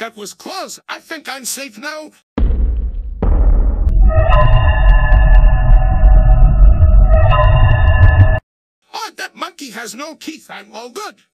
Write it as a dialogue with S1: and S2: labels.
S1: That was close. I think I'm safe now. Oh, that monkey has no teeth. I'm all good.